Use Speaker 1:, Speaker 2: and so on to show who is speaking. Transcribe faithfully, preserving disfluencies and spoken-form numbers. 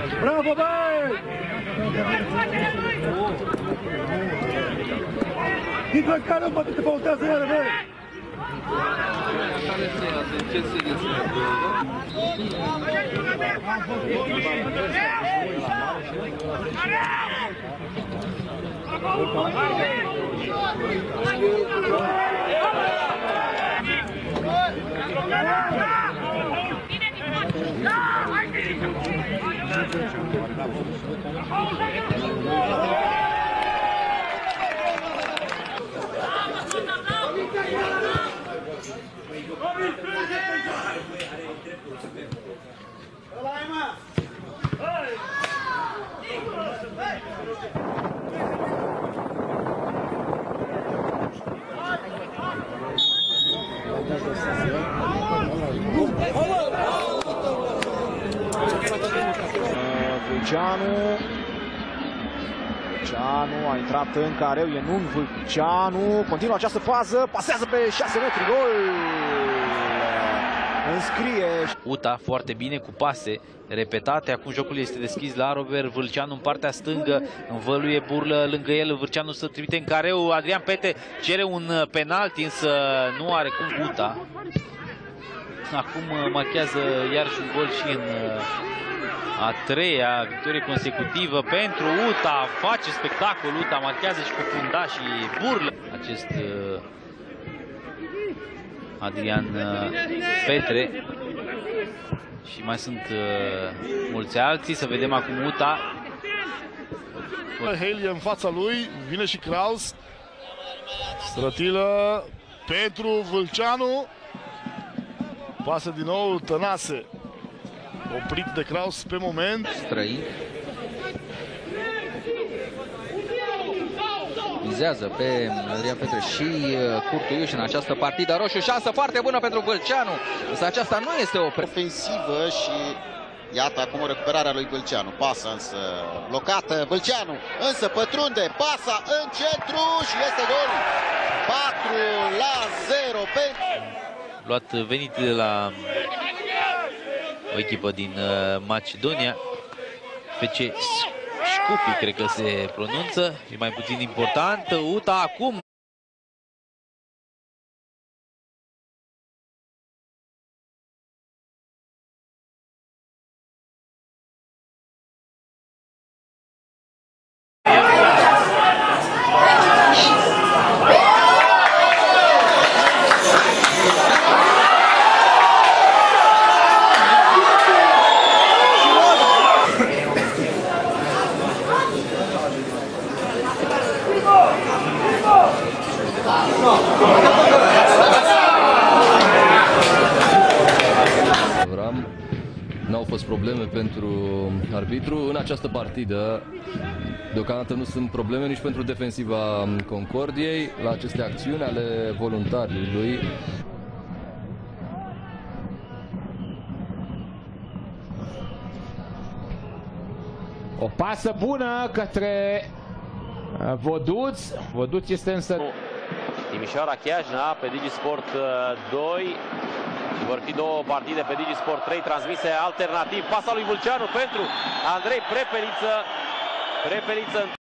Speaker 1: Bravo, băi! Din care nu poate te pautează iară, băi!
Speaker 2: Vâlceanu Vâlceanu a intrat în careu, e Nun Vâlceanu, continuă această fază, pasează pe șase metri, gol! Înscrie.
Speaker 3: Uta foarte bine cu pase repetate, acum jocul este deschis la Robert Vâlceanu în partea stângă, învăluie Burlă lângă el, Vâlceanu să trimite în careu, Adrian Pete cere un penalti, însă nu are cum Uta. Acum marchează iarăși un gol și în a treia victorie consecutivă pentru Uta, face spectacol Uta, marchează și cu fundașii Burlă. Acest uh, Adrian uh, Petre și mai sunt uh, mulți alții, să vedem acum Uta.
Speaker 4: Haley în fața lui, vine și Kraus, strătilă pentru Vâlceanu, pasă din nou Tănase. Oprit de Kraus pe moment.
Speaker 5: Străin. Vizează pe Adrian Petre și Curtuiuș în această partidă. Roșu, șansă foarte bună pentru Vâlceanu. Însă aceasta nu este o
Speaker 6: ofensivă și iată acum o recuperare a lui Vâlceanu. Pasă însă blocată. Vâlceanu însă pătrunde. Pasa în centru și este gol. patru la zero pentru...
Speaker 3: Luat venit de la o echipă din uh, Macedonia, F C Shkupi, cred că se pronunță, e mai puțin important. Uta acum.
Speaker 7: N-au fost probleme pentru arbitru în această partidă. Deocamdată nu sunt probleme nici pentru defensiva Concordiei la aceste acțiuni ale voluntarului.
Speaker 8: O pasă bună către Voduț. Voduț este însă...
Speaker 9: Timișoara Chiajna pe Digisport doi. Vor fi două partide pe Digisport trei transmise alternativ. Pasa lui Vâlceanu pentru Andrei Prepeliță. Prepeliță